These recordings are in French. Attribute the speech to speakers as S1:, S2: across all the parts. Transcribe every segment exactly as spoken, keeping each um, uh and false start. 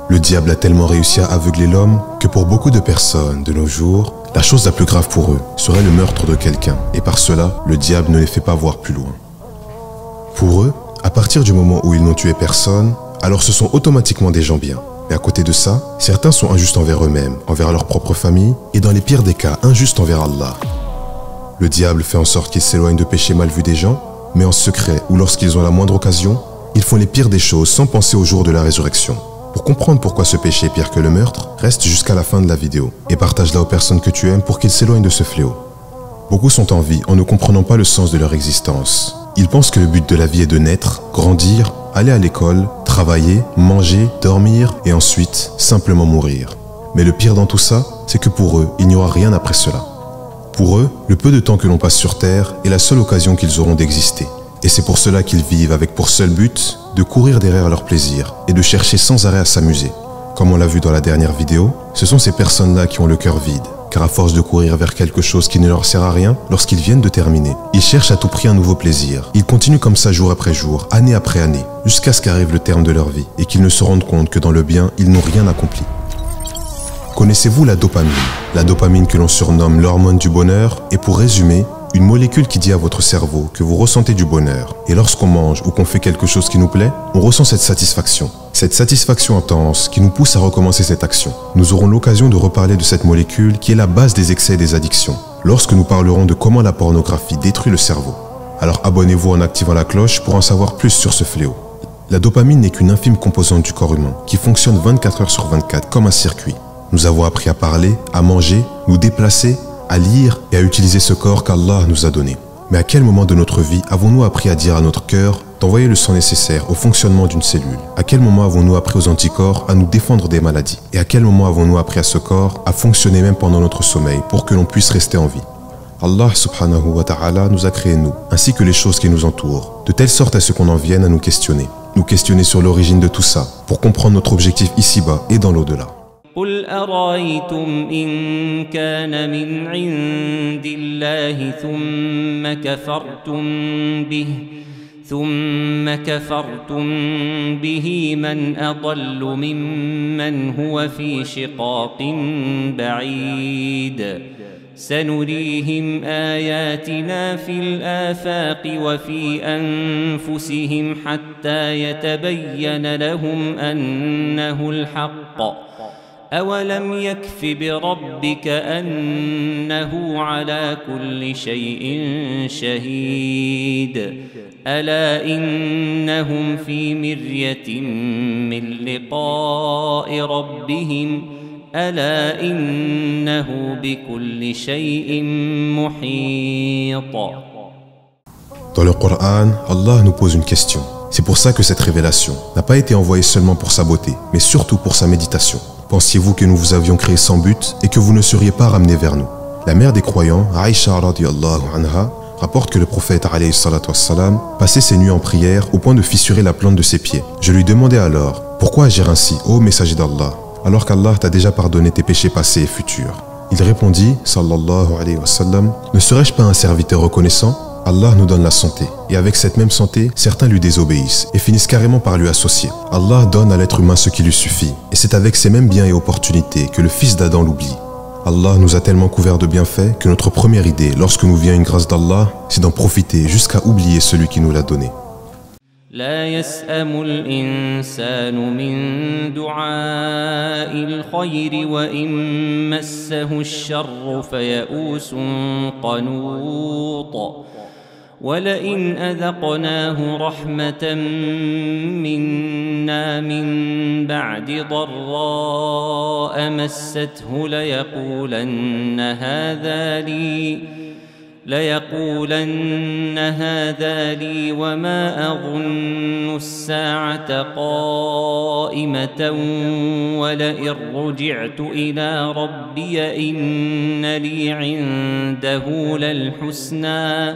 S1: Le diable a tellement réussi à aveugler l'homme que pour beaucoup de personnes de nos jours, la chose la plus grave pour eux serait le meurtre de quelqu'un. Et par cela, le diable ne les fait pas voir plus loin. Pour eux, à partir du moment où ils n'ont tué personne, alors ce sont automatiquement des gens bien. Et à côté de ça, certains sont injustes envers eux-mêmes, envers leur propre famille, et dans les pires des cas, injustes envers Allah. Le diable fait en sorte qu'ils s'éloignent de péchés mal vus des gens, mais en secret ou lorsqu'ils ont la moindre occasion, ils font les pires des choses sans penser au jour de la résurrection. Pour comprendre pourquoi ce péché est pire que le meurtre, reste jusqu'à la fin de la vidéo et partage-la aux personnes que tu aimes pour qu'ils s'éloignent de ce fléau. Beaucoup sont en vie en ne comprenant pas le sens de leur existence. Ils pensent que le but de la vie est de naître, grandir, aller à l'école, travailler, manger, dormir et ensuite simplement mourir. Mais le pire dans tout ça, c'est que pour eux, il n'y aura rien après cela. Pour eux, le peu de temps que l'on passe sur Terre est la seule occasion qu'ils auront d'exister. Et c'est pour cela qu'ils vivent avec pour seul but de courir derrière leur plaisir et de chercher sans arrêt à s'amuser. Comme on l'a vu dans la dernière vidéo, ce sont ces personnes-là qui ont le cœur vide, car à force de courir vers quelque chose qui ne leur sert à rien, lorsqu'ils viennent de terminer, ils cherchent à tout prix un nouveau plaisir. Ils continuent comme ça jour après jour, année après année, jusqu'à ce qu'arrive le terme de leur vie et qu'ils ne se rendent compte que dans le bien, ils n'ont rien accompli. Connaissez-vous la dopamine? La dopamine que l'on surnomme l'hormone du bonheur est, pour résumer, une molécule qui dit à votre cerveau que vous ressentez du bonheur. Et lorsqu'on mange ou qu'on fait quelque chose qui nous plaît, on ressent cette satisfaction. Cette satisfaction intense qui nous pousse à recommencer cette action. Nous aurons l'occasion de reparler de cette molécule qui est la base des excès et des addictions, lorsque nous parlerons de comment la pornographie détruit le cerveau. Alors abonnez-vous en activant la cloche pour en savoir plus sur ce fléau. La dopamine n'est qu'une infime composante du corps humain qui fonctionne vingt-quatre heures sur vingt-quatre comme un circuit. Nous avons appris à parler, à manger, nous déplacer, à lire et à utiliser ce corps qu'Allah nous a donné. Mais à quel moment de notre vie avons-nous appris à dire à notre cœur d'envoyer le sang nécessaire au fonctionnement d'une cellule? À quel moment avons-nous appris aux anticorps à nous défendre des maladies? Et à quel moment avons-nous appris à ce corps à fonctionner même pendant notre sommeil pour que l'on puisse rester en vie? Allah subhanahu wa ta'ala nous a créés nous, ainsi que les choses qui nous entourent, de telle sorte à ce qu'on en vienne à nous questionner. Nous questionner sur l'origine de tout ça, pour comprendre notre objectif ici-bas et dans l'au-delà.
S2: قل أرأيتم إن كان من عند الله ثم كفرتم به ثم كفرتم به من أضل ممن هو في شقاق بعيد سنريهم آياتنا في الآفاق وفي أنفسهم حتى يتبين لهم أنه الحق أولم يكف بربك أنه على كل شيء شهيد ألا إنهم في مرية من لقاء ربهم ألا إنه بكل شيء محيط.
S1: Dans le Coran, Allah nous pose une question. C'est pour ça que cette révélation n'a pas été envoyée seulement pour sa beauté, mais surtout pour sa méditation. Pensiez-vous que nous vous avions créé sans but et que vous ne seriez pas ramenés vers nous? La mère des croyants, Aïcha radiyallahu anha, rapporte que le prophète alayhi salatu wassalam passait ses nuits en prière au point de fissurer la plante de ses pieds. Je lui demandais alors, pourquoi agir ainsi, ô messager d'Allah, alors qu'Allah t'a déjà pardonné tes péchés passés et futurs? Il répondit, sallallahu alayhi wa sallam, ne serais-je pas un serviteur reconnaissant? Allah nous donne la santé, et avec cette même santé, certains lui désobéissent et finissent carrément par lui associer. Allah donne à l'être humain ce qui lui suffit, et c'est avec ces mêmes biens et opportunités que le fils d'Adam l'oublie. Allah nous a tellement couverts de bienfaits que notre première idée, lorsque nous vient une grâce d'Allah, c'est d'en profiter jusqu'à oublier celui qui nous l'a donné.
S2: لا يسأم الإنسان من دعاء الخير وإن مسه الشر فيئوس قنوط ولئن أذقناه رحمة منا من بعد ضراء مسته ليقولن هذا لي ليقولن هذا لي وما أظن الساعة قائمة ولئن رجعت إلى ربي إن لي عنده للحسنى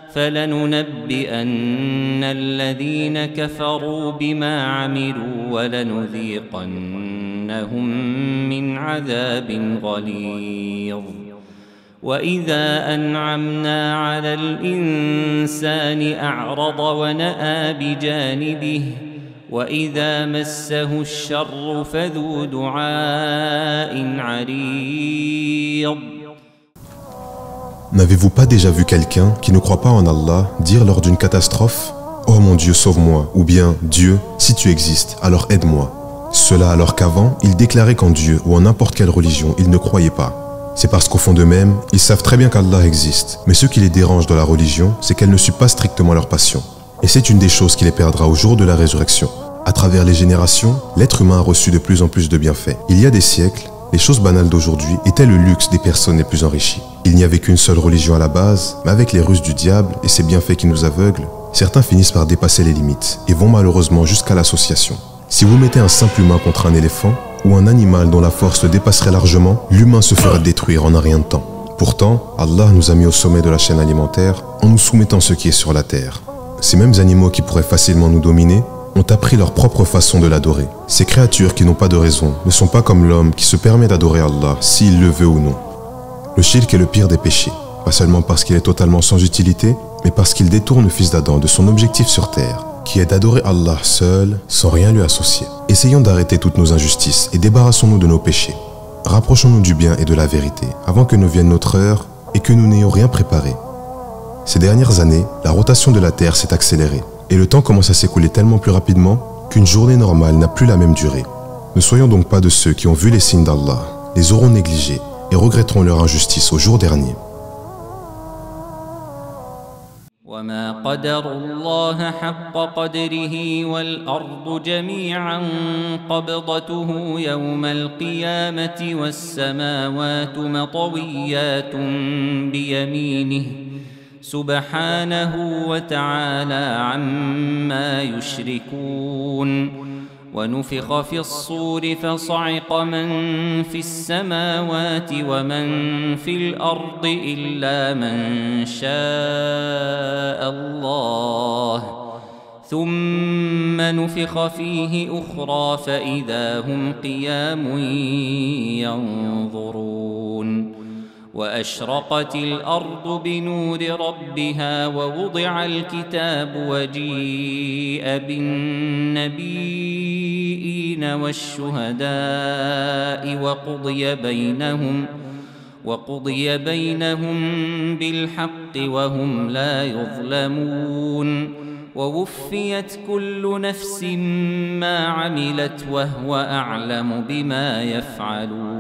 S2: فلننبئن الذين كفروا بما عملوا ولنذيقنهم من عذاب غليظ وإذا أنعمنا على الإنسان أعرض ونأى بجانبه وإذا مسه الشر فذو دعاء عريض.
S1: N'avez-vous pas déjà vu quelqu'un qui ne croit pas en Allah dire lors d'une catastrophe « Oh mon Dieu, sauve-moi » ou bien « Dieu, si tu existes, alors aide-moi ». Cela alors qu'avant, ils déclaraient qu'en Dieu ou en n'importe quelle religion, ils ne croyaient pas. C'est parce qu'au fond d'eux-mêmes, ils savent très bien qu'Allah existe, mais ce qui les dérange dans la religion, c'est qu'elle ne suit pas strictement leur passion. Et c'est une des choses qui les perdra au jour de la résurrection. À travers les générations, l'être humain a reçu de plus en plus de bienfaits. Il y a des siècles, les choses banales d'aujourd'hui étaient le luxe des personnes les plus enrichies. Il n'y avait qu'une seule religion à la base, mais avec les ruses du diable et ses bienfaits qui nous aveuglent, certains finissent par dépasser les limites et vont malheureusement jusqu'à l'association. Si vous mettez un simple humain contre un éléphant, ou un animal dont la force le dépasserait largement, l'humain se ferait détruire en un rien de temps. Pourtant, Allah nous a mis au sommet de la chaîne alimentaire en nous soumettant ce qui est sur la terre. Ces mêmes animaux qui pourraient facilement nous dominer ont appris leur propre façon de l'adorer. Ces créatures qui n'ont pas de raison ne sont pas comme l'homme qui se permet d'adorer Allah s'il le veut ou non. Le shirk est le pire des péchés, pas seulement parce qu'il est totalement sans utilité, mais parce qu'il détourne le fils d'Adam de son objectif sur terre, qui est d'adorer Allah seul, sans rien lui associer. Essayons d'arrêter toutes nos injustices et débarrassons-nous de nos péchés. Rapprochons-nous du bien et de la vérité, avant que ne vienne notre heure et que nous n'ayons rien préparé. Ces dernières années, la rotation de la Terre s'est accélérée, et le temps commence à s'écouler tellement plus rapidement qu'une journée normale n'a plus la même durée. Ne soyons donc pas de ceux qui ont vu les signes d'Allah, les auront négligés et regretteront leur injustice au jour dernier.
S2: وما قدروا الله حق قدره والأرض جميعا قبضته يوم القيامة والسماوات مطويات بيمينه سبحانه وتعالى عما يشركون. ونفخ في الصور فصعق من في السماوات ومن في الأرض إلا من شاء الله ثم نفخ فيه أخرى فإذا هم قيام ينظرون. وأشرقت الأرض بنور ربها ووضع الكتاب وجيء بالنبيين والشهداء وقضي بينهم وقضي بينهم بالحق وهم لا يظلمون. ووفيت كل نفس ما عملت وهو أعلم بما يفعلون.